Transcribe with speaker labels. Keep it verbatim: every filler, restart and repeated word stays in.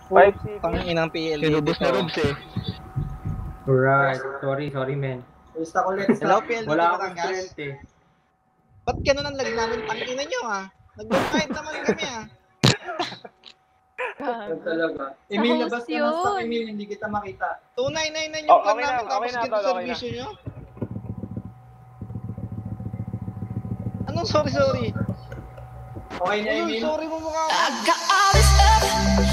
Speaker 1: five C P.
Speaker 2: Panginang P L D.
Speaker 3: Sinubos na Robs eh.
Speaker 4: Alright. Sorry, sorry, man.
Speaker 5: Basta ko let's
Speaker 2: Hello, P L D
Speaker 4: Wala akong
Speaker 2: Batangas.
Speaker 4: strength eh.
Speaker 2: Ba't ganun ang lag namin? Pangina nyo ah. Nag-fight naman kami ah.
Speaker 5: Yan talaga.
Speaker 6: Sa
Speaker 5: Emil,
Speaker 6: host
Speaker 5: labas ka ng stock,
Speaker 6: yun.
Speaker 5: Emil. Hindi kita makita.
Speaker 2: two nine nine nine
Speaker 1: Oh,
Speaker 2: yung plan
Speaker 1: okay na,
Speaker 2: namin
Speaker 1: okay
Speaker 2: tapos
Speaker 1: na,
Speaker 2: ganito
Speaker 1: tol, okay na.
Speaker 2: servisyo nyo. Anong sorry sorry?
Speaker 5: Okay na,
Speaker 2: Uy,
Speaker 5: Emil.
Speaker 2: sorry mo mukha.
Speaker 7: I got all this stuff